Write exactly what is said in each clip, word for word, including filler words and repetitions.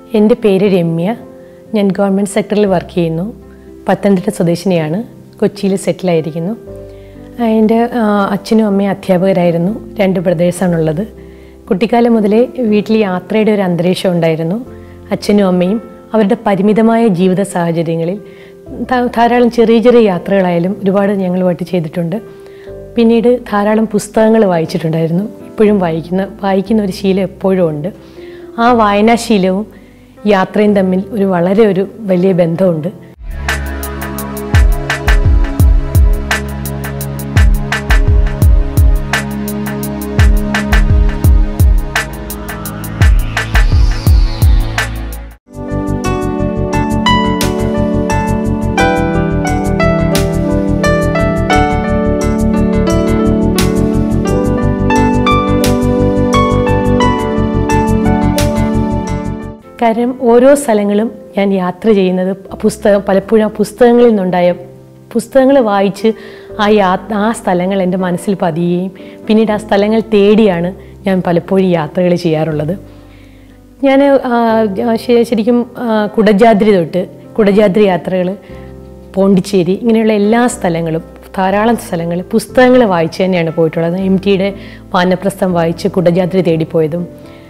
എൻ്റെ പേര് രമ്യ. ഞാൻ ഗവൺമെൻറ് സെക്ടറിൽ വർക്ക് ചെയ്യുന്നു. പത്തനംതിട്ട സ്വദേശിനിയാണ്. കൊച്ചിയിൽ സെറ്റിലായിരിക്കുന്നു. എൻ്റെ അച്ഛനും അമ്മയും അധ്യാപകരായിരുന്നു. രണ്ട് ബ്രദേഴ്സാണുള്ളത്. കുട്ടിക്കാലം മുതലേ വീട്ടിൽ യാത്രയുടെ ഒരു അന്തരീക്ഷം ഉണ്ടായിരുന്നു. അച്ഛനും അമ്മയും അവരുടെ പരിമിതമായ ജീവിത സാഹചര്യങ്ങളിൽ ധാരാളം ചെറിയ ചെറിയ യാത്രകളായാലും ഒരുപാട് ഞങ്ങളുമായിട്ട് ചെയ്തിട്ടുണ്ട്. പിന്നീട് ധാരാളം പുസ്തകങ്ങൾ വായിച്ചിട്ടുണ്ടായിരുന്നു. ഇപ്പോഴും വായിക്കുന്ന വായിക്കുന്ന ഒരു ശീലം എപ്പോഴും ഉണ്ട്. ആ വായനാശീലവും യാത്രയും തമ്മിൽ ഒരു വളരെ ഒരു വലിയ ബന്ധമുണ്ട്. കാരണം ഓരോ സ്ഥലങ്ങളും ഞാൻ യാത്ര ചെയ്യുന്നത് പുസ്തകം പലപ്പോഴും ആ പുസ്തകങ്ങളിൽ നിന്നുണ്ടായ പുസ്തകങ്ങൾ വായിച്ച് ആ യാ ആ സ്ഥലങ്ങൾ എൻ്റെ മനസ്സിൽ പതിയുകയും പിന്നീട് ആ സ്ഥലങ്ങൾ തേടിയാണ് ഞാൻ പലപ്പോഴും യാത്രകൾ ചെയ്യാറുള്ളത്. ഞാൻ ശരിക്കും കുടജാദ്രി തൊട്ട് കുടജാദ്രി യാത്രകൾ, പോണ്ടിച്ചേരി, ഇങ്ങനെയുള്ള എല്ലാ സ്ഥലങ്ങളും ധാരാളം സ്ഥലങ്ങൾ പുസ്തകങ്ങൾ വായിച്ച് തന്നെയാണ് പോയിട്ടുള്ളത്. എം ടിയുടെ വാനപ്രസ്ഥം വായിച്ച് കുടജാദ്രി തേടിപ്പോയതും,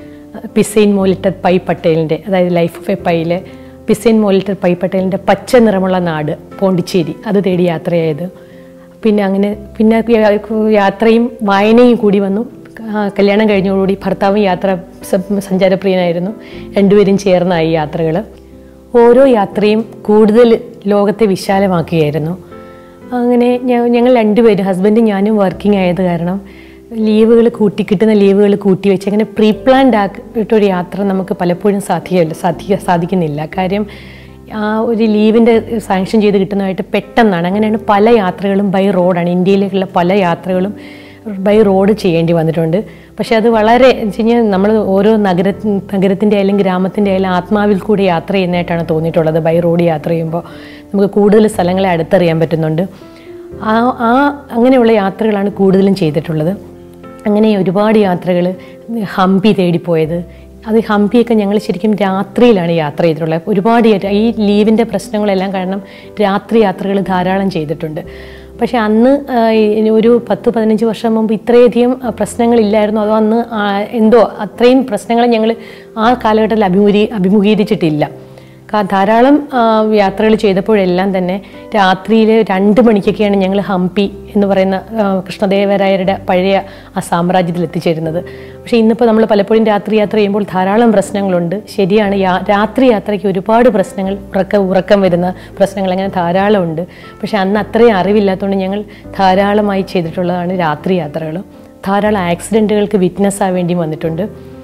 പിസൈൻ മോലിറ്റർ പൈ പട്ടേലിൻ്റെ അതായത് ലൈഫ് ഓഫ് എ പൈയിലെ പിസൈൻ മോലിറ്റർ പൈ പട്ടേലിൻ്റെ പച്ച നിറമുള്ള നാട് പോണ്ടിച്ചേരി അത് തേടി യാത്രയായത്. പിന്നെ അങ്ങനെ പിന്നെ യാത്രയും വായനയും കൂടി വന്നു. കല്യാണം കഴിഞ്ഞതോടുകൂടി ഭർത്താവും യാത്ര സഞ്ചാരപ്രിയനായിരുന്നു. രണ്ടുപേരും ചേർന്നായി യാത്രകൾ. ഓരോ യാത്രയും കൂടുതൽ ലോകത്തെ വിശാലമാക്കുകയായിരുന്നു. അങ്ങനെ ഞങ്ങൾ രണ്ടുപേരും ഹസ്ബൻഡും ഞാനും വർക്കിംഗ് ആയത് കാരണം ലീവുകൾ കൂട്ടി കിട്ടുന്ന ലീവുകൾ കൂട്ടി വെച്ച് അങ്ങനെ പ്രീ പ്ലാൻഡ് ആയിട്ടൊരു യാത്ര നമുക്ക് പലപ്പോഴും സാധ്യമല്ല സാധിക്ക സാധിക്കുന്നില്ല കാര്യം ആ ഒരു ലീവിൻ്റെ സാങ്ഷൻ ചെയ്ത് കിട്ടുന്നതായിട്ട് പെട്ടെന്നാണ്. അങ്ങനെയാണ് പല യാത്രകളും ബൈ റോഡാണ്. ഇന്ത്യയിലേക്കുള്ള പല യാത്രകളും ബൈ റോഡ് ചെയ്യേണ്ടി വന്നിട്ടുണ്ട്. പക്ഷേ അത് വളരെ വെച്ച് കഴിഞ്ഞാൽ നമ്മൾ ഓരോ നഗര നഗരത്തിൻ്റെ ആയാലും ഗ്രാമത്തിൻ്റെ ആയാലും ആത്മാവിൽ കൂടി യാത്ര ചെയ്യുന്നതായിട്ടാണ് തോന്നിയിട്ടുള്ളത്. ബൈ റോഡ് യാത്ര ചെയ്യുമ്പോൾ നമുക്ക് കൂടുതൽ സ്ഥലങ്ങളെ അടുത്തറിയാൻ പറ്റുന്നുണ്ട്. ആ ആ അങ്ങനെയുള്ള യാത്രകളാണ് കൂടുതലും ചെയ്തിട്ടുള്ളത്. അങ്ങനെ ഒരുപാട് യാത്രകൾ, ഹംപി തേടിപ്പോയത്, അത് ഹംപിയൊക്കെ ഞങ്ങൾ ശരിക്കും രാത്രിയിലാണ് യാത്ര ചെയ്തിട്ടുള്ളത്. ഒരുപാട് ഈ ലീവിൻ്റെ പ്രശ്നങ്ങളെല്ലാം കാരണം രാത്രി യാത്രകൾ ധാരാളം ചെയ്തിട്ടുണ്ട്. പക്ഷേ അന്ന് ഒരു പത്ത് പതിനഞ്ച് വർഷം മുമ്പ് ഇത്രയധികം പ്രശ്നങ്ങളില്ലായിരുന്നു. അതോ അന്ന് എന്തോ അത്രയും പ്രശ്നങ്ങൾ ഞങ്ങൾ ആ കാലഘട്ടത്തിൽ അഭിമുഖീ അഭിമുഖീകരിച്ചിട്ടില്ല. ധാരാളം യാത്രകൾ ചെയ്തപ്പോഴെല്ലാം തന്നെ രാത്രിയിൽ രണ്ട് മണിക്കൊക്കെയാണ് ഞങ്ങൾ ഹംപി എന്ന് പറയുന്ന കൃഷ്ണദേവരായരുടെ പഴയ ആ സാമ്രാജ്യത്തിൽ എത്തിച്ചേരുന്നത്. പക്ഷേ ഇന്നിപ്പോൾ നമ്മൾ പലപ്പോഴും രാത്രി യാത്ര ചെയ്യുമ്പോൾ ധാരാളം പ്രശ്നങ്ങളുണ്ട്. ശരിയാണ്, രാത്രി യാത്രയ്ക്ക് ഒരുപാട് പ്രശ്നങ്ങൾ, ഉറക്കം ഉറക്കം വരുന്ന പ്രശ്നങ്ങൾ അങ്ങനെ ധാരാളമുണ്ട്. പക്ഷേ അന്ന് അത്രയും അറിവില്ലാത്തതുകൊണ്ട് ഞങ്ങൾ ധാരാളമായി ചെയ്തിട്ടുള്ളതാണ് രാത്രി യാത്രകൾ. ധാരാളം ആക്സിഡൻറ്റുകൾക്ക് വിറ്റ്നസ് ആവേണ്ടി വേണ്ടി വന്നിട്ടുണ്ട്.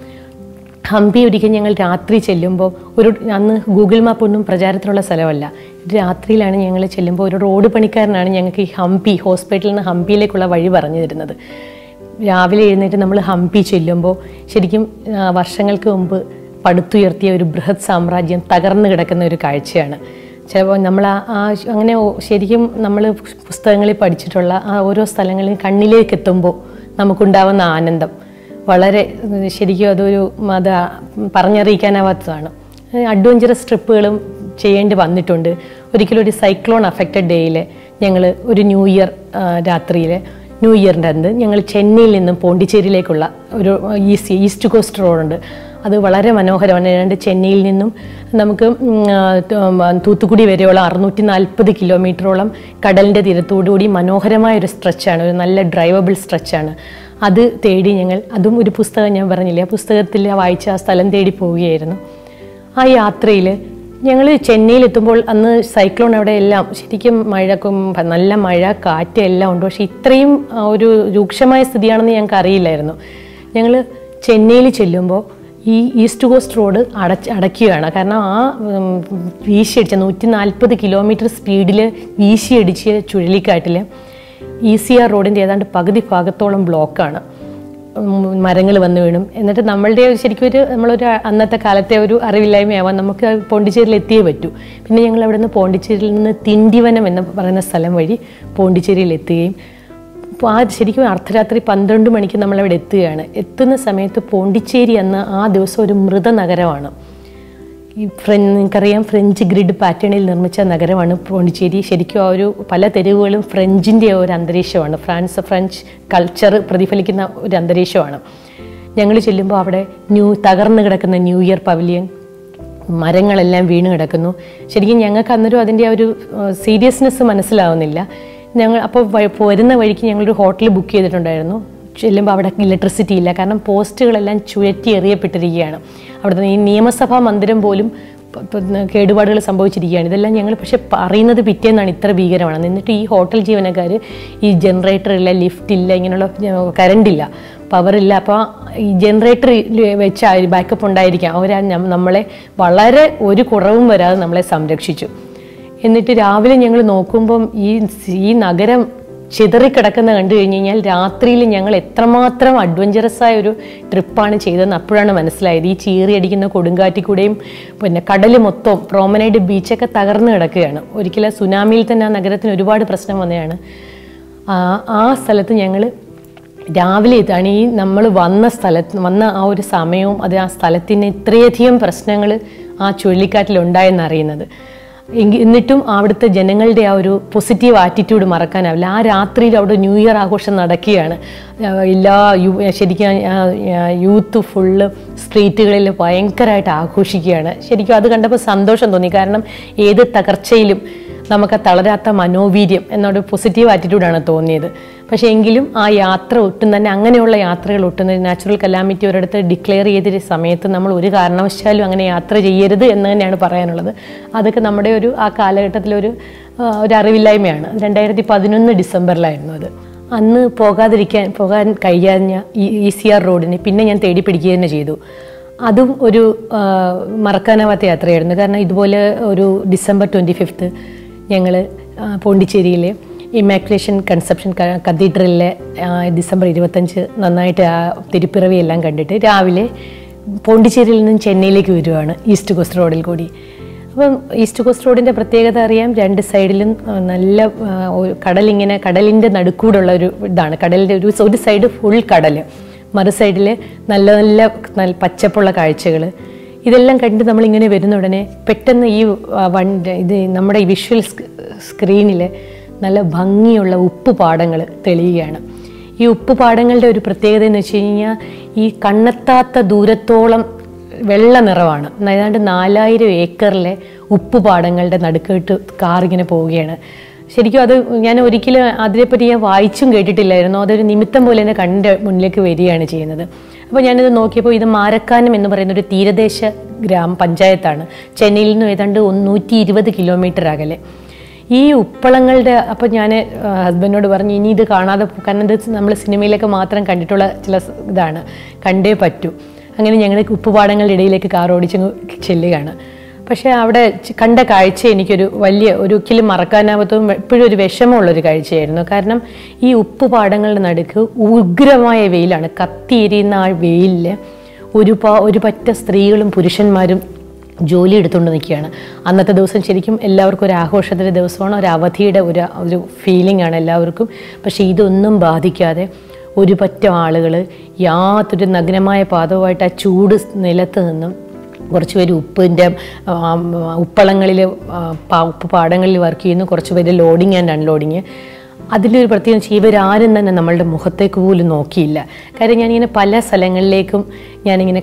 ഹംപി ഒരിക്കൽ ഞങ്ങൾ രാത്രി ചെല്ലുമ്പോൾ ഒരു അന്ന് ഗൂഗിൾ മാപ്പ് ഒന്നും പ്രചാരത്തിലുള്ള സ്ഥലമല്ല. രാത്രിയിലാണ് ഞങ്ങൾ ചെല്ലുമ്പോൾ ഒരു റോഡ് പണിക്കാരനാണ് ഞങ്ങൾക്ക് ഈ ഹംപി ഹോസ്പിറ്റലിൽ നിന്ന് ഹംപിയിലേക്കുള്ള വഴി പറഞ്ഞു തരുന്നത്. രാവിലെ എഴുന്നേറ്റ് നമ്മൾ ഹംപി ചെല്ലുമ്പോൾ ശരിക്കും വർഷങ്ങൾക്ക് മുമ്പ് പടുത്തുയർത്തിയ ഒരു ബൃഹത് സാമ്രാജ്യം തകർന്നു കിടക്കുന്ന ഒരു കാഴ്ചയാണ്. ചിലപ്പോൾ നമ്മൾ ആ അങ്ങനെ ശരിക്കും നമ്മൾ പുസ്തകങ്ങളിൽ പഠിച്ചിട്ടുള്ള ആ ഓരോ സ്ഥലങ്ങളിൽ കണ്ണിലേക്ക് എത്തുമ്പോൾ നമുക്കുണ്ടാവുന്ന ആനന്ദം വളരെ ശരിക്കും അതൊരു അത് പറഞ്ഞറിയിക്കാനാവാത്തതാണ്. അഡ്വഞ്ചറസ് ട്രിപ്പുകളും ചെയ്യേണ്ടി വന്നിട്ടുണ്ട്. ഒരിക്കലും ഒരു സൈക്ലോൺ അഫക്റ്റഡ് ഡേയിൽ ഞങ്ങൾ ഒരു ന്യൂ ഇയർ രാത്രിയിൽ ന്യൂ ഇയറിൻ്റെ അന്ന് ഞങ്ങൾ ചെന്നൈയിൽ നിന്നും പോണ്ടിച്ചേരിയിലേക്കുള്ള ഒരു ഈസ്റ്റ് ഈസ്റ്റ് കോസ്റ്റ് റോഡുണ്ട്. അത് വളരെ മനോഹരമാണ്. ഏതാണ്ട് ചെന്നൈയിൽ നിന്നും നമുക്ക് തൂത്തുക്കുടി വരെയുള്ള അറുന്നൂറ്റി നാൽപ്പത് കിലോമീറ്ററോളം കടലിൻ്റെ തീരത്തോടുകൂടി മനോഹരമായൊരു സ്ട്രെച്ചാണ്, ഒരു നല്ല ഡ്രൈവബിൾ സ്ട്രെച്ചാണ്. അത് തേടി ഞങ്ങൾ, അതും ഒരു പുസ്തകം ഞാൻ പറഞ്ഞില്ലേ, ആ പുസ്തകത്തിൽ വായിച്ച ആ സ്ഥലം തേടി പോവുകയായിരുന്നു. ആ യാത്രയിൽ ഞങ്ങൾ ചെന്നൈയിലെത്തുമ്പോൾ അന്ന് സൈക്ലോൺ അവിടെ എല്ലാം ശരിക്കും മഴക്കും നല്ല മഴ കാറ്റ് എല്ലാം ഉണ്ട്. പക്ഷേ ഇത്രയും ഒരു രൂക്ഷമായ സ്ഥിതിയാണെന്ന് ഞങ്ങൾക്ക് അറിയില്ലായിരുന്നു. ഞങ്ങൾ ചെന്നൈയിൽ ചെല്ലുമ്പോൾ ഈ ഈസ്റ്റ് കോസ്റ്റ് റോഡ് അടച്ച് അടയ്ക്കുകയാണ്. കാരണം ആ വീശിയടിച്ച നൂറ്റി നാൽപ്പത് കിലോമീറ്റർ സ്പീഡിൽ വീശിയടിച്ച് ചുഴലിക്കാറ്റിൽ ഇ സി ആർ റോഡിൻ്റെ ഏതാണ്ട് പകുതി ഭാഗത്തോളം ബ്ലോക്കാണ്. മരങ്ങൾ വന്നു വീണും. എന്നിട്ട് നമ്മളുടെ ശരിക്കും ഒരു നമ്മളൊരു അന്നത്തെ കാലത്തെ ഒരു അറിവില്ലായ്മയാവാൻ നമുക്ക് പോണ്ടിച്ചേരിയിൽ എത്തിയേ പറ്റൂ. പിന്നെ ഞങ്ങൾ അവിടെ നിന്ന് പോണ്ടിച്ചേരിയിൽ നിന്ന് തിണ്ടിവനം എന്ന് പറയുന്ന സ്ഥലം വഴി പോണ്ടിച്ചേരിയിൽ എത്തുകയും അപ്പോൾ ആ ശരിക്കും അർദ്ധരാത്രി പന്ത്രണ്ട് മണിക്ക് നമ്മളവിടെ എത്തുകയാണ്. എത്തുന്ന സമയത്ത് പോണ്ടിച്ചേരി എന്ന ആ ദിവസം ഒരു മൃതനഗരമാണ്. ഈ ഫ്രഞ്ച് നിങ്ങൾക്കറിയാം ഫ്രഞ്ച് ഗ്രിഡ് പാറ്റേണിൽ നിർമ്മിച്ച നഗരമാണ് പോണ്ടിച്ചേരി. ശരിക്കും ആ ഒരു പല തെരുവുകളും ഫ്രഞ്ചിൻ്റെ ഒരു അന്തരീക്ഷമാണ്, ഫ്രാൻസ് ഫ്രഞ്ച് കൾച്ചർ പ്രതിഫലിക്കുന്ന ഒരു അന്തരീക്ഷമാണ്. ഞങ്ങൾ ചെല്ലുമ്പോൾ അവിടെ ന്യൂ തകർന്നു കിടക്കുന്ന ന്യൂ ഇയർ പവലിയൻ, മരങ്ങളെല്ലാം വീണ് കിടക്കുന്നു. ശരിക്കും ഞങ്ങൾക്ക് അന്നേരം അതിൻ്റെ ഒരു സീരിയസ്നെസ് മനസ്സിലാവുന്നില്ല. ഞങ്ങൾ അപ്പോൾ വരുന്ന വഴിക്ക് ഞങ്ങളൊരു ഹോട്ടൽ ബുക്ക് ചെയ്തിട്ടുണ്ടായിരുന്നു. ചെല്ലുമ്പോൾ അവിടെ ഇലക്ട്രിസിറ്റി ഇല്ല, കാരണം പോസ്റ്റുകളെല്ലാം ചുഴറ്റി എറിയപ്പെട്ടിരിക്കുകയാണ്. അവിടുത്തെ ഈ നിയമസഭാ മന്ദിരം പോലും കേടുപാടുകൾ സംഭവിച്ചിരിക്കുകയാണ്. ഇതെല്ലാം ഞങ്ങൾ പക്ഷെ അറിയുന്നത് പിറ്റേന്നാണ് ഇത്ര ഭീകരമാണ്. എന്നിട്ട് ഈ ഹോട്ടൽ ജീവനക്കാർ ഈ ജനറേറ്റർ ഇല്ല, ലിഫ്റ്റ് ഇല്ല, ഇങ്ങനെയുള്ള കറണ്ടില്ല, പവറില്ല. അപ്പോൾ ഈ ജനറേറ്റർ വെച്ച് ബാക്കപ്പ് ഉണ്ടായിരിക്കാം. അവർ നമ്മളെ വളരെ ഒരു കുറവും വരാതെ നമ്മളെ സംരക്ഷിച്ചു. എന്നിട്ട് രാവിലെ ഞങ്ങൾ നോക്കുമ്പം ഈ ഈ നഗരം ചിതറിക്കിടക്കുന്ന കണ്ടു കഴിഞ്ഞ് കഴിഞ്ഞാൽ രാത്രിയിൽ ഞങ്ങൾ എത്രമാത്രം അഡ്വഞ്ചറസായ ഒരു ട്രിപ്പാണ് ചെയ്തതെന്ന് അപ്പോഴാണ് മനസ്സിലായത്. ഈ ചീറിയടിക്കുന്ന കൊടുങ്കാറ്റിൽ കൂടെയും പിന്നെ കടൽ മൊത്തം പ്രോമനൈഡ് ബീച്ചൊക്കെ തകർന്നു കിടക്കുകയാണ്. ഒരിക്കലും സുനാമിയിൽ തന്നെ ആ നഗരത്തിന് ഒരുപാട് പ്രശ്നം വന്നതാണ്. ആ സ്ഥലത്ത് ഞങ്ങൾ രാവിലെ ഇതാണ് ഈ നമ്മൾ വന്ന സ്ഥലത്ത് വന്ന ആ ഒരു സമയവും അത് ആ സ്ഥലത്തിന് ഇത്രയധികം പ്രശ്നങ്ങൾ ആ ചുഴലിക്കാറ്റിലുണ്ടായെന്ന് അറിയുന്നത്. എന്നിട്ടും അവിടുത്തെ ജനങ്ങളുടെ ആ ഒരു പോസിറ്റീവ് ആറ്റിറ്റ്യൂഡ് മറക്കാനാവില്ല. ആ രാത്രിയിൽ അവിടെ ന്യൂ ഇയർ ആഘോഷം നടക്കുകയാണ്. എല്ലാ യു ശരിക്കും യൂത്ത് ഫുള്ള് സ്ട്രീറ്റുകളിൽ ഭയങ്കരമായിട്ട് ആഘോഷിക്കുകയാണ്. ശരിക്കും അത് കണ്ടപ്പോൾ സന്തോഷം തോന്നി. കാരണം ഏത് തകർച്ചയിലും നമുക്ക് തളരാത്ത മനോവീര്യം എന്നൊരു പോസിറ്റീവ് ആറ്റിറ്റ്യൂഡാണ് തോന്നിയത്. പക്ഷേ എങ്കിലും ആ യാത്ര ഒട്ടും തന്നെ അങ്ങനെയുള്ള യാത്രകൾ ഒട്ടും നാച്ചുറൽ കലാമിറ്റി ഒരിടത്ത് ഡിക്ലെയർ ചെയ്ത സമയത്ത് നമ്മൾ ഒരു കാരണവശാലും അങ്ങനെ യാത്ര ചെയ്യരുത് എന്ന് തന്നെയാണ് പറയാനുള്ളത്. അതൊക്കെ നമ്മുടെ ഒരു ആ കാലഘട്ടത്തിലൊരു ഒരു അറിവില്ലായ്മയാണ്. രണ്ടായിരത്തി പതിനൊന്ന് ഡിസംബറിലായിരുന്നു അത്. അന്ന് പോകാതിരിക്കാൻ പോകാൻ കഴിയാഞ്ഞ ഇ സി ആർ റോഡിന് പിന്നെ ഞാൻ തേടി പിടിക്കുക തന്നെ ചെയ്തു. അതും ഒരു മറക്കാനാവാത്ത യാത്രയായിരുന്നു. കാരണം ഇതുപോലെ ഒരു ഡിസംബർ ട്വൻറ്റി ഫിഫ്ത്ത് ഞങ്ങൾ പോണ്ടിച്ചേരിയിലെ ഇമാക്കുലേഷൻ കൺസെപ്ഷൻ കത്തീഡ്രലിലെ ഡിസംബർ ഇരുപത്തഞ്ച് നന്നായിട്ട് ആ തിരുപ്പിറവിയെല്ലാം കണ്ടിട്ട് രാവിലെ പോണ്ടിച്ചേരിയിൽ നിന്നും ചെന്നൈയിലേക്ക് വരുവാണ് ഈസ്റ്റ് കോസ്റ്റ് റോഡിൽ കൂടി. അപ്പം ഈസ്റ്റ് കോസ്റ്റ് റോഡിൻ്റെ പ്രത്യേകത അറിയാം. രണ്ട് സൈഡിലും നല്ല കടലിങ്ങനെ കടലിൻ്റെ നടുക്കൂടുള്ള ഒരു ഇതാണ്. കടലിൻ്റെ ഒരു ഒരു സൈഡ് ഫുൾ കടൽ, മറു സൈഡിൽ നല്ല നല്ല നല്ല പച്ചപ്പുള്ള കാഴ്ചകൾ. ഇതെല്ലാം കണ്ട് നമ്മളിങ്ങനെ വരുന്ന ഉടനെ പെട്ടെന്ന് ഈ വൺ ഇത് നമ്മുടെ ഈ വിഷ്വൽ സ്ക്രീനിൽ നല്ല ഭംഗിയുള്ള ഉപ്പുപാടങ്ങൾ തെളിയുകയാണ്. ഈ ഉപ്പുപാടങ്ങളുടെ ഒരു പ്രത്യേകത എന്ന് വെച്ച് കഴിഞ്ഞാൽ ഈ കണ്ണെത്താത്ത ദൂരത്തോളം വെള്ള നിറമാണ്. ഏതാണ്ട് നാലായിരം ഏക്കറിലെ ഉപ്പുപാടങ്ങളുടെ നടുക്കിട്ട് കാറിങ്ങനെ പോവുകയാണ്. ശരിക്കും അത് ഞാൻ ഒരിക്കലും അതിനെപ്പറ്റി ഞാൻ വായിച്ചും കേട്ടിട്ടില്ലായിരുന്നു. അതൊരു നിമിത്തം പോലെ എൻ്റെ കണ്ണിൻ്റെ മുന്നിലേക്ക് വരികയാണ് ചെയ്യുന്നത്. അപ്പോൾ ഞാനിത് നോക്കിയപ്പോൾ ഇത് മാരക്കാനം എന്ന് പറയുന്ന ഒരു തീരദേശ ഗ്രാമ പഞ്ചായത്താണ്. ചെന്നൈയിൽ നിന്ന് ഏതാണ്ട് നൂറ്റി ഇരുപത് കിലോമീറ്റർ അകലെ. ഈ ഉപ്പളങ്ങളുടെ അപ്പോൾ ഞാൻ ഹസ്ബൻഡിനോട് പറഞ്ഞു ഇനി ഇത് കാണാതെ, കാരണം ഇത് നമ്മൾ സിനിമയിലൊക്കെ മാത്രം കണ്ടിട്ടുള്ള ചില ഇതാണ്, കണ്ടേ പറ്റൂ. അങ്ങനെ ഞങ്ങൾ ഉപ്പുപാടങ്ങളുടെ ഇടയിലേക്ക് കാർ ഓടിച്ച് ചെല്ലുകയാണ്. പക്ഷേ അവിടെ കണ്ട കാഴ്ച എനിക്കൊരു വലിയ ഒരിക്കലും മറക്കാനാവാത്തതും എപ്പോഴും ഒരു വിഷമമുള്ളൊരു കാഴ്ചയായിരുന്നു. കാരണം ഈ ഉപ്പുപാടങ്ങളുടെ നടുക്ക് ഉഗ്രമായ വെയിലാണ്. കത്തിയെരിയുന്ന ആ വെയിലിൽ ഒരു പാ ഒരു പറ്റ സ്ത്രീകളും പുരുഷന്മാരും ജോലി എടുത്തുകൊണ്ട് നിൽക്കുകയാണ്. അന്നത്തെ ദിവസം ശരിക്കും എല്ലാവർക്കും ഒരു ആഘോഷത്തിൻ്റെ ദിവസമാണ്, ഒരു അവധിയുടെ ഒരു ഒരു ഫീലിംഗ് ആണ് എല്ലാവർക്കും. പക്ഷേ ഇതൊന്നും ബാധിക്കാതെ ഒരു പറ്റ ആളുകൾ യാതൊരു നഗ്നമായ പാദവുമായിട്ട് ആ ചൂട് നിലത്ത് നിന്നും കുറച്ച് പേര് ഉപ്പിൻ്റെ ഉപ്പളങ്ങളിൽ ഉപ്പ് പാടങ്ങളിൽ വർക്ക് ചെയ്യുന്നു, കുറച്ച് പേര് ലോഡിങ് ആൻഡ് അൺലോഡിങ്. അതിലൊരു പ്രത്യേകം ഇവരാരും തന്നെ നമ്മളുടെ മുഖത്തേക്ക് പോലും നോക്കിയില്ല. കാര്യം ഞാനിങ്ങനെ പല സ്ഥലങ്ങളിലേക്കും ഞാനിങ്ങനെ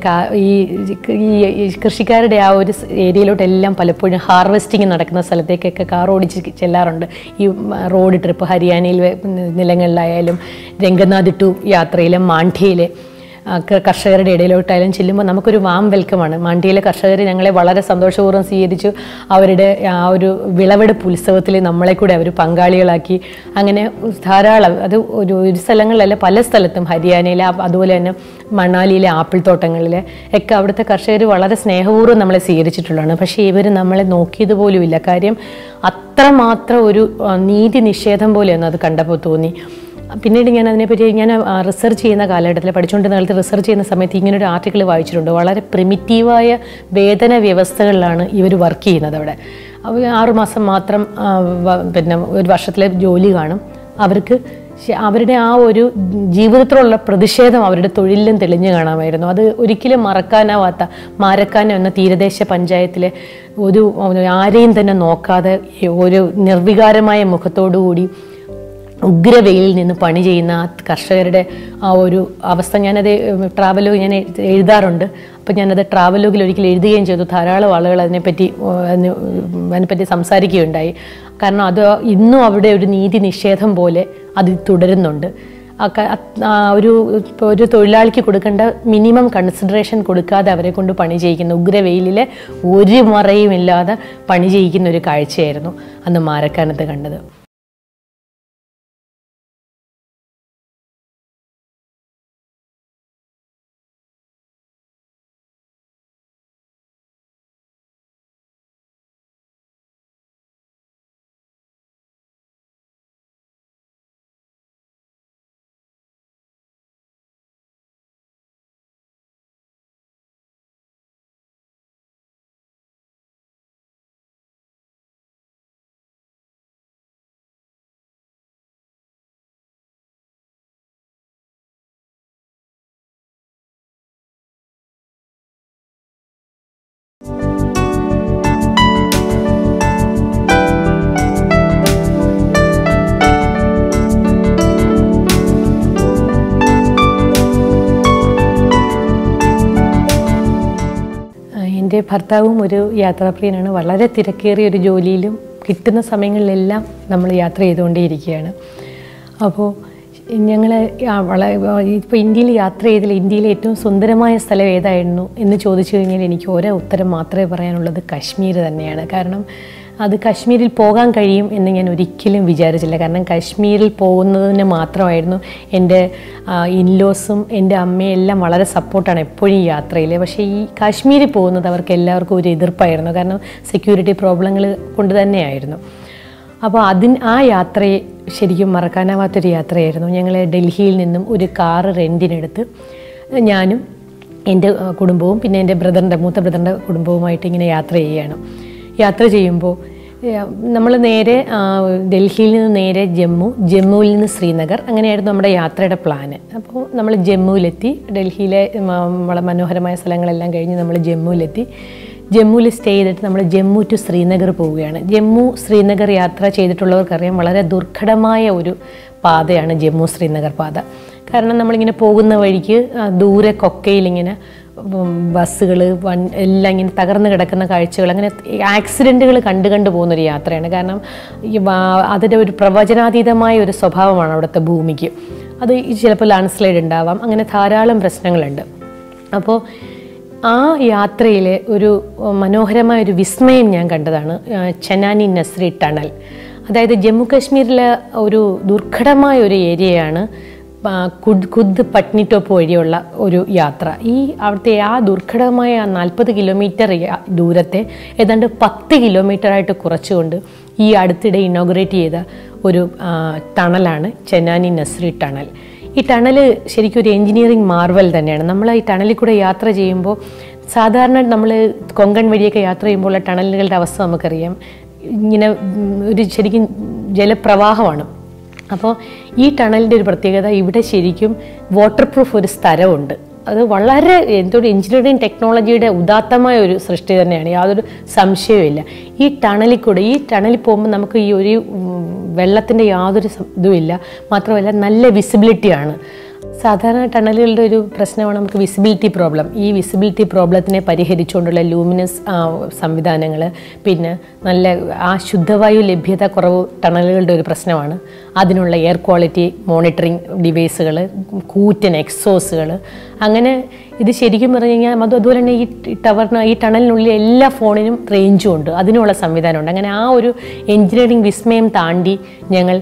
ഈ കൃഷിക്കാരുടെ ആ ഒരു ഏരിയയിലോട്ടെല്ലാം പലപ്പോഴും ഹാർവെസ്റ്റിങ് നടക്കുന്ന സ്ഥലത്തേക്കൊക്കെ കാർ ഓടിച്ച് ചെല്ലാറുണ്ട്. ഈ റോഡ് ട്രിപ്പ് ഹരിയാനയിൽ നിലങ്ങളിലായാലും രംഗനാഥ് ടു യാത്രയിലും മാണ്ഡ്യയിലെ കർഷകരുടെ ഇടയിലോട്ടായാലും ചെല്ലുമ്പോൾ നമുക്കൊരു വാം വെൽക്കമാണ്. മാണ്ഡ്യയിലെ കർഷകർ ഞങ്ങളെ വളരെ സന്തോഷപൂർവ്വം സ്വീകരിച്ചു. അവരുടെ ആ ഒരു വിളവെടുപ്പ് ഉത്സവത്തിൽ നമ്മളെ കൂടെ അവർ പങ്കാളികളാക്കി. അങ്ങനെ ധാരാളം അത് ഒരു ഒരു സ്ഥലങ്ങളിലല്ല പല സ്ഥലത്തും ഹരിയാനയിലെ അതുപോലെ തന്നെ മണാലിയിലെ ആപ്പിൾ തോട്ടങ്ങളിലെ ഒക്കെ അവിടുത്തെ കർഷകർ വളരെ സ്നേഹപൂർവ്വം നമ്മളെ സ്വീകരിച്ചിട്ടുള്ളതാണ്. പക്ഷേ ഇവർ നമ്മളെ നോക്കിയത് പോലുമില്ല. കാര്യം അത്രമാത്രം ഒരു നീതി നിഷേധം പോലെയാണ് അത് കണ്ടപ്പോൾ തോന്നി. പിന്നീട് ഞാൻ അതിനെപ്പറ്റി ഞാൻ റിസർച്ച് ചെയ്യുന്ന കാലഘട്ടത്തിൽ പഠിച്ചുകൊണ്ടിരുന്ന കാലത്ത് റിസർച്ച് ചെയ്യുന്ന സമയത്ത് ഇങ്ങനൊരു ആർട്ടിക്കിൾ വായിച്ചിട്ടുണ്ട്. വളരെ പ്രിമിറ്റീവായ വേതന വ്യവസ്ഥകളിലാണ് ഇവർ വർക്ക് ചെയ്യുന്നത്. അവിടെ ആറുമാസം മാത്രം പിന്നെ ഒരു വർഷത്തിലെ ജോലി കാണും. അവർക്ക് അവരുടെ ആ ഒരു ജീവിതത്തിലുള്ള പ്രതിഷേധം അവരുടെ തൊഴിലിലും തെളിഞ്ഞു കാണാമായിരുന്നു. അത് ഒരിക്കലും മറക്കാനാവാത്ത മാരക്കാനം എന്ന തീരദേശ പഞ്ചായത്തിലെ ഒരു ആരെയും തന്നെ നോക്കാതെ ഒരു നിർവികാരമായ മുഖത്തോടുകൂടി ഉഗ്രവെയിലിൽ നിന്ന് പണി ചെയ്യുന്ന ആ കർഷകരുടെ ആ ഒരു അവസ്ഥ ഞാനത് ട്രാവലോഗ് ഞാൻ എഴുതാറുണ്ട്. അപ്പം ഞാനത് ട്രാവലോഗിൽ ഒരിക്കൽ എഴുതുകയും ചെയ്തു. ധാരാളം ആളുകൾ അതിനെപ്പറ്റി അതിനെപ്പറ്റി സംസാരിക്കുകയുണ്ടായി. കാരണം അത് ഇന്നും അവിടെ ഒരു നീതി നിഷേധം പോലെ അത് തുടരുന്നുണ്ട്. ഒരു ഒരു തൊഴിലാളിക്ക് കൊടുക്കേണ്ട മിനിമം കൺസിഡറേഷൻ കൊടുക്കാതെ അവരെ കൊണ്ട് പണി ചെയ്യിക്കുന്ന ഉഗ്രവെയിലിലെ ഒരു മറയും ഇല്ലാതെ പണി ചെയ്യിക്കുന്ന ഒരു കാഴ്ചയായിരുന്നു അന്ന് മാരക്കാനത്ത് കണ്ടത്. എൻ്റെ ഭർത്താവും ഒരു യാത്രാപ്രിയനാണ്. വളരെ തിരക്കേറിയ ഒരു ജോലിയിലും കിട്ടുന്ന സമയങ്ങളിലെല്ലാം നമ്മൾ യാത്ര ചെയ്തുകൊണ്ടേയിരിക്കുകയാണ്. അപ്പോൾ ഞങ്ങൾ വളരെ ഇപ്പോൾ ഇന്ത്യയിൽ യാത്ര ചെയ്തതിൽ ഇന്ത്യയിലെ ഏറ്റവും സുന്ദരമായ സ്ഥലം ഏതായിരുന്നു എന്ന് ചോദിച്ചു കഴിഞ്ഞാൽ എനിക്ക് ഒരേ ഉത്തരം മാത്രമേ പറയാനുള്ളത് കാശ്മീർ തന്നെയാണ്. കാരണം അത് കാശ്മീരിൽ പോകാൻ കഴിയും എന്ന് ഞാൻ ഒരിക്കലും വിചാരിച്ചില്ല. കാരണം കാശ്മീരിൽ പോകുന്നതിന് മാത്രമായിരുന്നു എൻ്റെ ഇൻലോസും എൻ്റെ അമ്മയും എല്ലാം വളരെ സപ്പോർട്ടാണ് എപ്പോഴും ഈ യാത്രയിൽ. പക്ഷേ ഈ കാശ്മീരിൽ പോകുന്നത് അവർക്ക് എല്ലാവർക്കും ഒരു എതിർപ്പായിരുന്നു. കാരണം സെക്യൂരിറ്റി പ്രോബ്ലങ്ങൾ കൊണ്ട് തന്നെയായിരുന്നു. അപ്പോൾ അതിന് ആ യാത്രയെ ശരിക്കും മറക്കാനാവാത്തൊരു യാത്രയായിരുന്നു. ഞങ്ങൾ ഡൽഹിയിൽ നിന്നും ഒരു കാറ് റെൻറ്റിനെടുത്ത് ഞാനും എൻ്റെ കുടുംബവും പിന്നെ എൻ്റെ ബ്രദറിൻ്റെ മൂത്ത ബ്രദറിൻ്റെ കുടുംബവുമായിട്ട് ഇങ്ങനെ യാത്ര ചെയ്യുകയാണ്. യാത്ര ചെയ്യുമ്പോൾ നമ്മൾ നേരെ ഡൽഹിയിൽ നിന്ന് നേരെ ജമ്മു, ജമ്മുവിൽ നിന്ന് ശ്രീനഗർ, അങ്ങനെയായിരുന്നു നമ്മുടെ യാത്രയുടെ പ്ലാന്. അപ്പോൾ നമ്മൾ ജമ്മുവിലെത്തി. ഡൽഹിയിലെ വളരെ മനോഹരമായ സ്ഥലങ്ങളെല്ലാം കഴിഞ്ഞ് നമ്മൾ ജമ്മുവിലെത്തി. ജമ്മുവിൽ സ്റ്റേ ചെയ്തിട്ട് നമ്മൾ ജമ്മു ടു ശ്രീനഗർ പോവുകയാണ്. ജമ്മു ശ്രീനഗർ യാത്ര ചെയ്തിട്ടുള്ളവർക്കറിയാം വളരെ ദുർഘടമായ ഒരു പാതയാണ് ജമ്മു ശ്രീനഗർ പാത. കാരണം നമ്മളിങ്ങനെ പോകുന്ന വഴിക്ക് ദൂരെ കൊക്കയിലിങ്ങനെ ബസ്സുകൾ വൺ എല്ലാം ഇങ്ങനെ തകർന്ന് കിടക്കുന്ന കാഴ്ചകൾ, അങ്ങനെ ആക്സിഡൻറ്റുകൾ കണ്ടു കണ്ടു പോകുന്നൊരു യാത്രയാണ്. കാരണം അതിൻ്റെ ഒരു പ്രവചനാതീതമായ ഒരു സ്വഭാവമാണ് അവിടുത്തെ ഭൂമിക്ക്. അത് ചിലപ്പോൾ ലാൻഡ് സ്ലൈഡ് ഉണ്ടാവാം, അങ്ങനെ ധാരാളം പ്രശ്നങ്ങളുണ്ട്. അപ്പോൾ ആ യാത്രയിലെ ഒരു മനോഹരമായ ഒരു വിസ്മയം ഞാൻ കണ്ടതാണ് ചെനാനി നസ്രി ടണൽ. അതായത് ജമ്മു കാശ്മീരിലെ ഒരു ദുർഘടമായ ഒരു ഏരിയയാണ് കുദ് കുദ് പട്നിടോപ്പ് വഴിയുള്ള ഒരു യാത്ര. ഈ അവിടുത്തെ ആ ദുർഘടമായ നാൽപ്പത് കിലോമീറ്റർ ദൂരത്തെ ഏതാണ്ട് പത്ത് കിലോമീറ്ററായിട്ട് കുറച്ചുകൊണ്ട് ഈ അടുത്തിടെ ഇനോഗ്രേറ്റ് ചെയ്ത ഒരു ടണലാണ് ചെനാനി നസ്രി ടണൽ. ഈ ടണൽ ശരിക്കും ഒരു എൻജിനീയറിംഗ് മാർവൽ തന്നെയാണ്. നമ്മൾ ഈ ടണലിൽ കൂടെ യാത്ര ചെയ്യുമ്പോൾ സാധാരണ നമ്മൾ കൊങ്കൺ വഴിയൊക്കെ യാത്ര ചെയ്യുമ്പോൾ ടണലുകളുടെ അവസ്ഥ നമുക്കറിയാം. ഇങ്ങനെ ഒരു ശരിക്കും ജലപ്രവാഹമാണ്. അപ്പോൾ ഈ ടണലിൻ്റെ ഒരു പ്രത്യേകത, ഇവിടെ ശരിക്കും വാട്ടർ പ്രൂഫ് ഒരു സ്ഥലമുണ്ട്. അത് വളരെ എന്തൊരു എഞ്ചിനീയറിംഗ് ടെക്നോളജിയുടെ ഉദാത്തമായ ഒരു സൃഷ്ടി തന്നെയാണ്, യാതൊരു സംശയവുമില്ല. ഈ ടണലിൽ കൂടെ ഈ ടണലിൽ പോകുമ്പോൾ നമുക്ക് ഈ ഒരു വെള്ളത്തിൻ്റെ യാതൊരു ഇതുമില്ല. മാത്രമല്ല നല്ല വിസിബിലിറ്റിയാണ്. സാധാരണ ടണലുകളുടെ ഒരു പ്രശ്നമാണ് നമുക്ക് വിസിബിലിറ്റി പ്രോബ്ലം. ഈ വിസിബിലിറ്റി പ്രോബ്ലത്തിനെ പരിഹരിച്ചുകൊണ്ടുള്ള ലൂമിനസ് സംവിധാനങ്ങൾ, പിന്നെ നല്ല ആ ശുദ്ധവായു ലഭ്യത കുറവ് ടണലുകളുടെ ഒരു പ്രശ്നമാണ്. അതിനുള്ള എയർ ക്വാളിറ്റി മോണിറ്ററിങ് ഡിവൈസുകൾ, കൂറ്റൻ എക്സോസുകൾ, അങ്ങനെ ഇത് ശരിക്കും പറഞ്ഞു കഴിഞ്ഞാൽ അത് അതുപോലെ തന്നെ ഈ ടവറിന് ഈ ടണലിനുള്ളിൽ എല്ലാ ഫോണിനും റേഞ്ചും ഉണ്ട്, അതിനുള്ള സംവിധാനമുണ്ട്. അങ്ങനെ ആ ഒരു എൻജിനീയറിംഗ് വിസ്മയം താണ്ടി ഞങ്ങൾ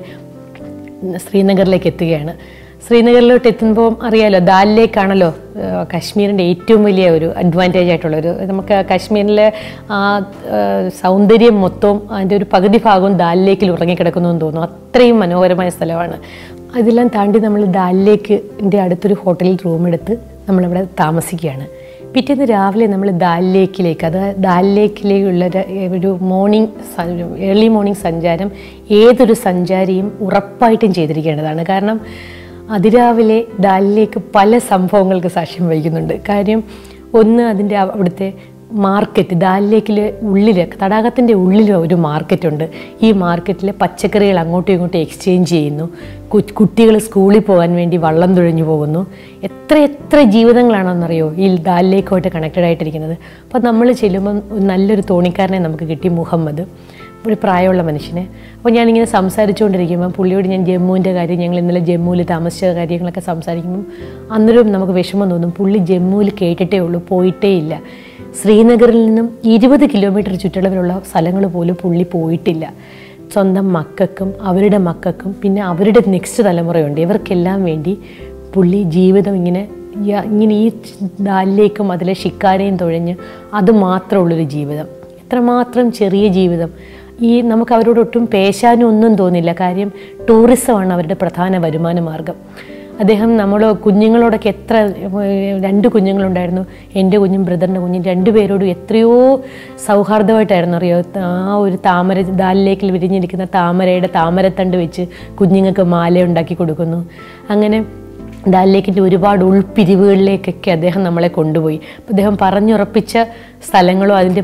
ശ്രീനഗറിലേക്ക് എത്തുകയാണ്. ശ്രീനഗറിലോട്ട് എത്തുമ്പോൾ അറിയാമല്ലോ, ദാൽ ലേക്കാണല്ലോ കാശ്മീരിൻ്റെ ഏറ്റവും വലിയ ഒരു അഡ്വാൻറ്റേജ് ആയിട്ടുള്ളൊരു, നമുക്ക് കാശ്മീരിലെ ആ സൗന്ദര്യം മൊത്തവും അതിൻ്റെ ഒരു പകുതി ഭാഗവും ദാൽ ലേക്കിൽ ഉറങ്ങിക്കിടക്കുന്നു എന്ന് തോന്നുന്നു. അത്രയും മനോഹരമായ സ്ഥലമാണ്. അതെല്ലാം താണ്ടി നമ്മൾ ദാൽ ലേക്കിൻ്റെ അടുത്തൊരു ഹോട്ടലിൽ റൂമെടുത്ത് നമ്മളിവിടെ താമസിക്കുകയാണ്. പിറ്റേന്ന് രാവിലെ നമ്മൾ ദാൽ ലേക്കിലേക്ക്, അത് ദാൽ ലേക്കിലേക്കുള്ള ഒരു മോർണിംഗ് ഏർലി മോർണിംഗ് സഞ്ചാരം ഏതൊരു സഞ്ചാരിയും ഉറപ്പായിട്ടും ചെയ്തിരിക്കേണ്ടതാണ്. കാരണം അതിരാവിലെ ദാൽ ലേക്ക് പല സംഭവങ്ങൾക്ക് സാക്ഷ്യം വഹിക്കുന്നുണ്ട്. കാര്യം ഒന്ന്, അതിൻ്റെ അവിടുത്തെ മാർക്കറ്റ്, ദാൽ ലേക്കിലെ ഉള്ളിൽ, തടാകത്തിൻ്റെ ഉള്ളിൽ ഒരു മാർക്കറ്റുണ്ട്. ഈ മാർക്കറ്റിലെ പച്ചക്കറികൾ അങ്ങോട്ടും ഇങ്ങോട്ടും എക്സ്ചേഞ്ച് ചെയ്യുന്നു. കുട്ടികൾ സ്കൂളിൽ പോകാൻ വേണ്ടി വള്ളം തുഴഞ്ഞു പോകുന്നു. എത്ര എത്ര ജീവിതങ്ങളാണെന്നറിയോ ഈ ദാൽ ലേക്കുമായിട്ട് കണക്റ്റഡ് ആയിട്ടിരിക്കുന്നത്. അപ്പോൾ നമ്മൾ ചെല്ലുമ്പം നല്ലൊരു തോണിക്കാരനെ നമുക്ക് കിട്ടി, മുഹമ്മദ്, ഒരു പ്രായമുള്ള മനുഷ്യനെ. അപ്പോൾ ഞാനിങ്ങനെ സംസാരിച്ചുകൊണ്ടിരിക്കുമ്പം പുള്ളിയോട് ഞാൻ ജമ്മുവിൻ്റെ കാര്യം, ഞങ്ങൾ ഇന്നലെ ജമ്മുവിൽ താമസിച്ച കാര്യങ്ങളൊക്കെ സംസാരിക്കുമ്പം അന്നേരം നമുക്ക് വിഷമം തോന്നും. പുള്ളി ജമ്മുവിൽ കേട്ടിട്ടേ ഉള്ളൂ, പോയിട്ടേ ഇല്ല. ശ്രീനഗറിൽ നിന്നും ഇരുപത് കിലോമീറ്റർ ചുറ്റളവിലുള്ള സ്ഥലങ്ങൾ പോലും പുള്ളി പോയിട്ടില്ല. സ്വന്തം മക്കൾക്കും അവരുടെ മക്കൾക്കും പിന്നെ അവരുടെ നെക്സ്റ്റ് തലമുറയുണ്ട്, ഇവർക്കെല്ലാം വേണ്ടി പുള്ളി ജീവിതം ഇങ്ങനെ ഇങ്ങനെ ഈ ദാലിലേക്കും അതിലെ ഷിക്കാരയും തുഴഞ്ഞ് അത് മാത്രമുള്ളൊരു ജീവിതം. എത്രമാത്രം ചെറിയ ജീവിതം. ഈ നമുക്ക് അവരോട് ഒട്ടും പേശാനും ഒന്നും തോന്നില്ല. കാര്യം ടൂറിസമാണ് അവരുടെ പ്രധാന വരുമാന മാർഗം. അദ്ദേഹം നമ്മൾ കുഞ്ഞുങ്ങളോടൊക്കെ എത്ര, രണ്ട് കുഞ്ഞുങ്ങളുണ്ടായിരുന്നു, എൻ്റെ കുഞ്ഞും ബ്രദറിൻ്റെ കുഞ്ഞും, രണ്ടുപേരോടും എത്രയോ സൗഹാർദ്ദമായിട്ടായിരുന്നു അറിയോ. ആ ഒരു താമര, ദാൽ ലേക്കിൽ വിരിഞ്ഞിരിക്കുന്ന താമരയുടെ താമരത്തണ്ട് വെച്ച് കുഞ്ഞുങ്ങൾക്ക് മാല ഉണ്ടാക്കി കൊടുക്കുന്നു. അങ്ങനെ ദാൽ ലേക്കിൻ്റെ ഒരുപാട് ഉൾപ്പിരിവുകളിലേക്കൊക്കെ അദ്ദേഹം നമ്മളെ കൊണ്ടുപോയി. അദ്ദേഹം പറഞ്ഞുറപ്പിച്ച സ്ഥലങ്ങളോ അതിൻ്റെ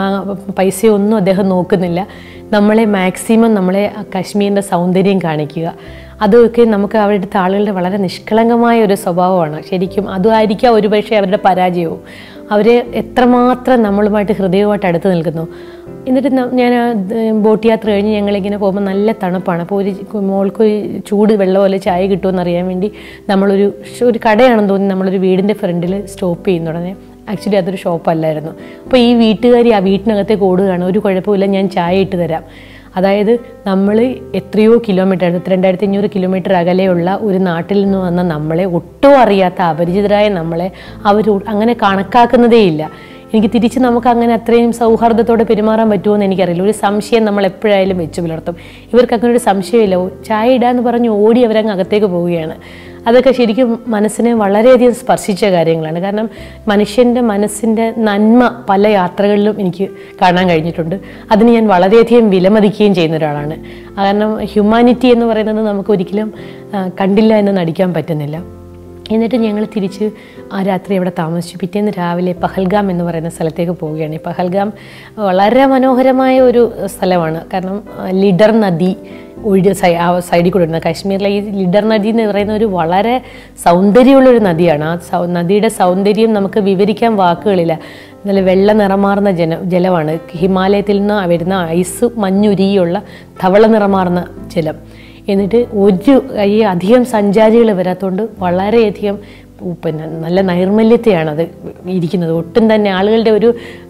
പൈസയോ ഒന്നും അദ്ദേഹം നോക്കുന്നില്ല. നമ്മളെ മാക്സിമം നമ്മളെ കാശ്മീരിൻ്റെ സൗന്ദര്യം കാണിക്കുക. അതൊക്കെ നമുക്ക് അവരുടെ ആളുകളുടെ വളരെ നിഷ്കളങ്കമായ ഒരു സ്വഭാവമാണ്. ശരിക്കും അതുമായിരിക്കാം ഒരുപക്ഷെ അവരുടെ പരാജയവും. അവർ എത്രമാത്രം നമ്മളുമായിട്ട് ഹൃദയവുമായിട്ട് അടുത്ത് നിൽക്കുന്നു. എന്നിട്ട് ഞാൻ ബോട്ട് യാത്ര കഴിഞ്ഞ് ഞങ്ങളിങ്ങനെ പോകുമ്പോൾ നല്ല തണുപ്പാണ്. അപ്പോൾ ഒരു മോൾക്കൊരു ചൂട് വെള്ളം പോലെ ചായ കിട്ടുമെന്ന് അറിയാൻ വേണ്ടി നമ്മളൊരു ഒരു കടയാണെന്ന് തോന്നി നമ്മളൊരു വീടിൻ്റെ ഫ്രണ്ടിൽ സ്റ്റോപ്പ് ചെയ്യുന്ന ഉടനെ, ആക്ച്വലി അതൊരു ഷോപ്പല്ലായിരുന്നു. അപ്പോൾ ഈ വീട്ടുകാരി ആ വീട്ടിനകത്തേക്ക് ഓടുകയാണ്, ഒരു കുഴപ്പമില്ല ഞാൻ ചായ ഇട്ട് തരാം. അതായത് നമ്മൾ എത്രയോ കിലോമീറ്റർ, രണ്ടായിരത്തി അഞ്ഞൂറ് കിലോമീറ്റർ അകലെയുള്ള ഒരു നാട്ടിൽ നിന്ന് വന്ന നമ്മളെ, ഒട്ടും അറിയാത്ത അപരിചിതരായ നമ്മളെ അവർ അങ്ങനെ കണക്കാക്കുന്നതേയില്ല. എനിക്ക് തിരിച്ച് നമുക്ക് അങ്ങനെ അത്രയും സൗഹാർദ്ദത്തോടെ പെരുമാറാൻ പറ്റുമോ എന്ന് എനിക്കറിയില്ല. ഒരു സംശയം നമ്മൾ എപ്പോഴായാലും വെച്ച് പുലർത്തും. ഇവർക്ക് അങ്ങനെ ഒരു സംശയമില്ല. ചായ ഇടാന്ന് പറഞ്ഞ് ഓടി അവരങ്ങ് അകത്തേക്ക് പോവുകയാണ്. അതൊക്കെ ശരിക്കും മനസ്സിനെ വളരെയധികം സ്പർശിച്ച കാര്യങ്ങളാണ്. കാരണം മനുഷ്യൻ്റെ മനസ്സിൻ്റെ നന്മ പല യാത്രകളിലും എനിക്ക് കാണാൻ കഴിഞ്ഞിട്ടുണ്ട്. അതിന് ഞാൻ വളരെയധികം വിലമതിക്കുകയും ചെയ്യുന്ന ഒരാളാണ്. കാരണം ഹ്യൂമാനിറ്റി എന്ന് പറയുന്നത് നമുക്ക് ഒരിക്കലും കണ്ടില്ല എന്ന് നടിക്കാൻ പറ്റുന്നില്ല. എന്നിട്ട് ഞങ്ങൾ തിരിച്ച് ആ രാത്രി അവിടെ താമസിച്ചു. പിറ്റേന്ന് രാവിലെ പഹൽഗാം എന്ന് പറയുന്ന സ്ഥലത്തേക്ക് പോവുകയാണ്. ഈ പഹൽഗാം വളരെ മനോഹരമായ ഒരു സ്ഥലമാണ്. കാരണം ലിഡർ നദി ഒഴുകിയ സൈ ആ സൈഡിൽ കൂടെ വരുന്നത്. കാശ്മീരിലെ ഈ ലിഡർ നദി എന്ന് പറയുന്ന ഒരു വളരെ സൗന്ദര്യമുള്ളൊരു നദിയാണ്. ആ സൗ നദിയുടെ സൗന്ദര്യം നമുക്ക് വിവരിക്കാൻ വാക്കുകളില്ല. നല്ല വെള്ള നിറമാർന്ന ജന ജലമാണ്. ഹിമാലയത്തിൽ നിന്ന് വരുന്ന ഐസ് മഞ്ഞുരുകിയുള്ള ധവള നിറമാർന്ന ജലം. എന്നിട്ട് ഒരു ഈ അധികം സഞ്ചാരികൾ വരാത്തതുകൊണ്ട് വളരെയധികം പിന്നെ നല്ല നൈർമല്യത്തെയാണ് അത് ഇരിക്കുന്നത്. ഒട്ടും തന്നെ ആളുകളുടെ ഒരു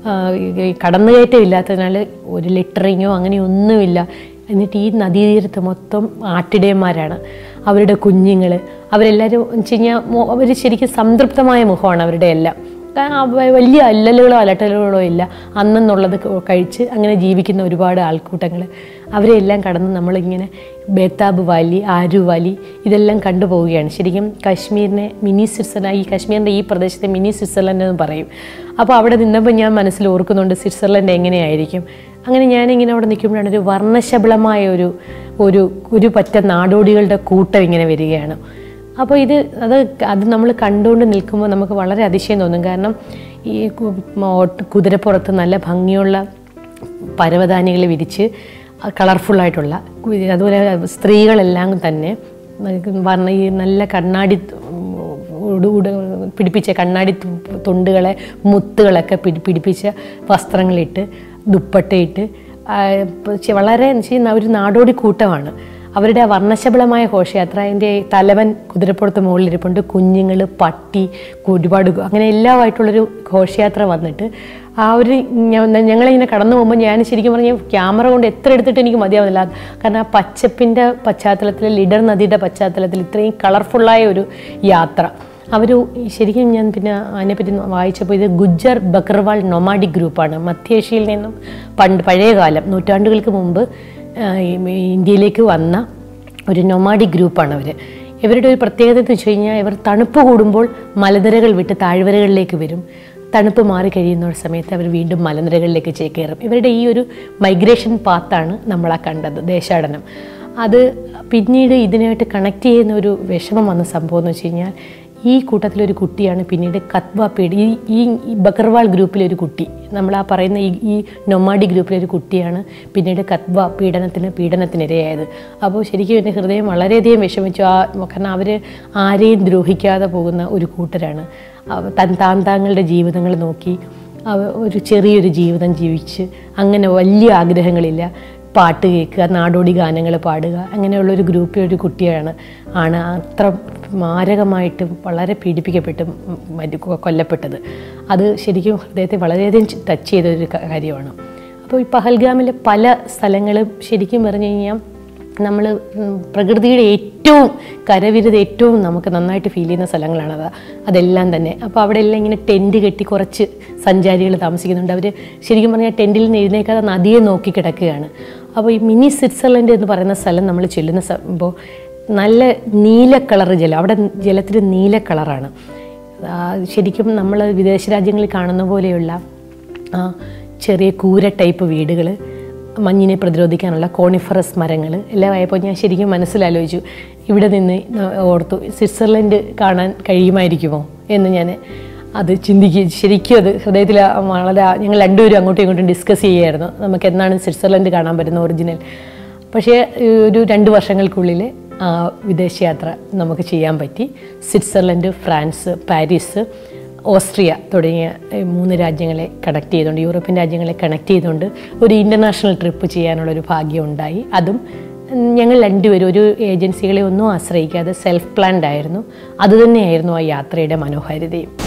കടന്നുകയറ്റം ഇല്ലാത്തതിനാൽ ഒരു ലിറ്ററിങ്ങോ അങ്ങനെയൊന്നുമില്ല. എന്നിട്ട് ഈ നദീതീരത്ത് മൊത്തം ആട്ടിടയന്മാരാണ്, അവരുടെ കുഞ്ഞുങ്ങൾ, അവരെല്ലാവരും വെച്ച് കഴിഞ്ഞാൽ അവർ ശരിക്കും സംതൃപ്തമായ മുഖമാണ് അവരുടെ എല്ലാം. വലിയ അല്ലലുകളോ അലട്ടലുകളോ ഇല്ല. അന്നെന്നുള്ളത് കഴിച്ച് അങ്ങനെ ജീവിക്കുന്ന ഒരുപാട് ആൾക്കൂട്ടങ്ങൾ. അവരെല്ലാം കടന്ന് നമ്മളിങ്ങനെ ബേതാബ് വാലി, ആരു വാലി ഇതെല്ലാം കണ്ടുപോവുകയാണ്. ശരിക്കും കാശ്മീരിനെ മിനി സ്വിറ്റ്സർലൻഡ്, ഈ കാശ്മീരിൻ്റെ ഈ പ്രദേശത്തെ മിനി സ്വിറ്റ്സർലൻഡ് എന്ന് പറയും. അപ്പോൾ അവിടെ നിന്നപ്പോൾ ഞാൻ മനസ്സിൽ ഓർക്കുന്നുണ്ട് സ്വിറ്റ്സർലൻഡ് എങ്ങനെയായിരിക്കും. അങ്ങനെ ഞാനിങ്ങനെ അവിടെ നിൽക്കുമ്പോഴാണ് ഒരു വർണ്ണശബളമായ ഒരു ഒരു ഒരു പറ്റ നാടോടികളുടെ കൂട്ടം ഇങ്ങനെ വരികയാണ്. അപ്പോൾ ഇത് അത് അത് നമ്മൾ കണ്ടുകൊണ്ട് നിൽക്കുമ്പോൾ നമുക്ക് വളരെ അതിശയം തോന്നും. കാരണം ഈ കുതിരപ്പുറത്ത് നല്ല ഭംഗിയുള്ള പരവതാനികൾ വിരിച്ച് കളർഫുള്ളായിട്ടുള്ള, അതുപോലെ സ്ത്രീകളെല്ലാം തന്നെ പറഞ്ഞ ഈ നല്ല കണ്ണാടി പിടിപ്പിച്ച കണ്ണാടി തൊണ്ടുകളെ മുത്തുകളൊക്കെ പിടി പിടിപ്പിച്ച വസ്ത്രങ്ങളിട്ട് ദുപ്പട്ടയിട്ട് വളരെ ഒരു നാടോടി കൂട്ടമാണ്. അവരുടെ വർണ്ണശബളമായ ഘോഷയാത്ര, അതിൻ്റെ തലവൻ കുതിരപ്പുറത്ത് മുകളിലിരിപ്പുണ്ട്, കുഞ്ഞുങ്ങൾ, പട്ടി, ഒരുപാട് അങ്ങനെ എല്ലാമായിട്ടുള്ളൊരു ഘോഷയാത്ര വന്നിട്ട് ആ ഒരു ഞങ്ങളിങ്ങനെ കടന്നു പോകുമ്പോൾ ഞാൻ ശരിക്കും പറഞ്ഞാൽ ക്യാമറ കൊണ്ട് എത്ര എടുത്തിട്ട് എനിക്ക് മതിയാവുന്നില്ല. കാരണം ആ പച്ചപ്പിൻ്റെ പശ്ചാത്തലത്തിൽ, ലിഡർ നദിയുടെ പശ്ചാത്തലത്തിൽ ഇത്രയും കളർഫുള്ളായ ഒരു യാത്ര. അവർ ശരിക്കും ഞാൻ പിന്നെ അതിനെപ്പറ്റി വായിച്ചപ്പോൾ ഇത് ഗുജ്ജർ ബക്കർവാൾ നൊമാഡിക് ഗ്രൂപ്പാണ്. മധ്യേഷ്യയിൽ നിന്നും പണ്ട് പഴയകാലം നൂറ്റാണ്ടുകൾക്ക് മുമ്പ് ഇന്ത്യയിലേക്ക് വന്ന ഒരു നൊമാഡിക് ഗ്രൂപ്പാണ് അവർ. ഇവരുടെ ഒരു പ്രത്യേകത എന്ന് വെച്ച് കഴിഞ്ഞാൽ ഇവർ തണുപ്പ് കൂടുമ്പോൾ മലനിരകൾ വിട്ട് താഴ്വരകളിലേക്ക് വരും. തണുപ്പ് മാറി കഴിയുന്ന സമയത്ത് അവർ വീണ്ടും മലനിരകളിലേക്ക് ചേക്കേറും. ഇവരുടെ ഈ ഒരു മൈഗ്രേഷൻ പാത്താണ് നമ്മളാ കണ്ടത്, ദേശാടനം. അത് പിന്നീട് ഇതിനായിട്ട് കണക്ട് ചെയ്യുന്ന ഒരു വിഷമം വന്ന സംഭവം എന്ന് വെച്ച് കഴിഞ്ഞാൽ, ഈ കൂട്ടത്തിലൊരു കുട്ടിയാണ് പിന്നീട് കത്വ പീഡി ഈ ഈ ബക്കർവാൾ ഗ്രൂപ്പിലൊരു കുട്ടി, നമ്മൾ ആ പറയുന്ന ഈ ഈ നൊമാഡി ഗ്രൂപ്പിലൊരു കുട്ടിയാണ് പിന്നീട് കത്വ പീഡനത്തിന് പീഡനത്തിനിരയായത്. അപ്പോൾ ശരിക്കും എൻ്റെ ഹൃദയം വളരെയധികം വിഷമിച്ചു. ആ കാരണം അവർ ആരെയും ദ്രോഹിക്കാതെ പോകുന്ന ഒരു കൂട്ടരാണ്. തൻ താൻ താങ്കളുടെ ജീവിതങ്ങൾ നോക്കി ഒരു ചെറിയൊരു ജീവിതം ജീവിച്ച്, അങ്ങനെ വലിയ ആഗ്രഹങ്ങളില്ല, പാട്ട് കേൾക്കുക, നാടോടി ഗാനങ്ങൾ പാടുക, അങ്ങനെയുള്ളൊരു ഗ്രൂപ്പിൽ ഒരു കുട്ടിയാണ് ആണ് അത്ര മാരകമായിട്ടും വളരെ പീഡിപ്പിക്കപ്പെട്ടും മരി കൊല്ലപ്പെട്ടത്. അത് ശരിക്കും ഹൃദയത്തെ വളരെയധികം ടച്ച് ചെയ്തൊരു കാര്യമാണ്. അപ്പോൾ ഈ പഹൽഗാമിലെ പല സ്ഥലങ്ങളും ശരിക്കും പറഞ്ഞു കഴിഞ്ഞാൽ നമ്മൾ പ്രകൃതിയുടെ ഏറ്റവും കരവിരുത് ഏറ്റവും നമുക്ക് നന്നായിട്ട് ഫീൽ ചെയ്യുന്ന സ്ഥലങ്ങളാണത് അതെല്ലാം തന്നെ. അപ്പോൾ അവിടെ എല്ലാം ഇങ്ങനെ ടെൻറ്റ് കെട്ടി കുറച്ച് സഞ്ചാരികൾ താമസിക്കുന്നുണ്ട്. അവർ ശരിക്കും പറഞ്ഞാൽ ടെൻറ്റിൽ നിന്ന് എഴുന്നേക്കാതെ നദിയെ നോക്കി കിടക്കുകയാണ്. അപ്പോൾ ഈ മിനി സ്വിറ്റ്സർലൻഡ് എന്ന് പറയുന്ന സ്ഥലം നമ്മൾ ചെല്ലുന്ന സംഭവം നല്ല നീല കളർ ജലം, അവിടെ ജലത്തിന് നീല കളറാണ്. ശരിക്കും നമ്മൾ വിദേശ രാജ്യങ്ങളിൽ കാണുന്ന പോലെയുള്ള ചെറിയ കൂര ടൈപ്പ് വീടുകൾ, മഞ്ഞിനെ പ്രതിരോധിക്കാനുള്ള കോണിഫറസ് മരങ്ങൾ എല്ലാം ആയപ്പോൾ ഞാൻ ശരിക്കും മനസ്സിലാലോചിച്ചു, ഇവിടെ നിന്ന് ഓർത്തു സ്വിറ്റ്സർലൻഡ് കാണാൻ കഴിയുമായിരിക്കുമോ എന്ന് ഞാൻ അത് ചിന്തിക്കുക. ശരിക്കും അത് ഹൃദയത്തിൽ വളരെ ഞങ്ങൾ രണ്ടുപേരും അങ്ങോട്ടും ഇങ്ങോട്ടും ഡിസ്കസ് ചെയ്യുമായിരുന്നു, നമുക്ക് എന്നാണ് സ്വിറ്റ്സർലൻഡ് കാണാൻ പറ്റുന്ന ഒറിജിനൽ. പക്ഷേ ഒരു രണ്ട് വർഷങ്ങൾക്കുള്ളിൽ വിദേശയാത്ര നമുക്ക് ചെയ്യാൻ പറ്റി. സ്വിറ്റ്സർലൻഡ്, ഫ്രാൻസ്, പാരീസ്, ഓസ്ട്രിയ തുടങ്ങിയ മൂന്ന് രാജ്യങ്ങളെ കണക്ട് ചെയ്തുകൊണ്ട്, യൂറോപ്യൻ രാജ്യങ്ങളെ കണക്ട് ചെയ്തുകൊണ്ട് ഒരു ഇൻ്റർനാഷണൽ ട്രിപ്പ് ചെയ്യാനുള്ളൊരു ഭാഗ്യം ഉണ്ടായി. അതും ഞങ്ങൾ രണ്ടുപേരും ഒരു ഏജൻസികളെ ഒന്നും ആശ്രയിക്കാതെ സെൽഫ് പ്ലാൻഡ് ആയിരുന്നു. അതുതന്നെയായിരുന്നു ആ യാത്രയുടെ മനോഹാരിതയും.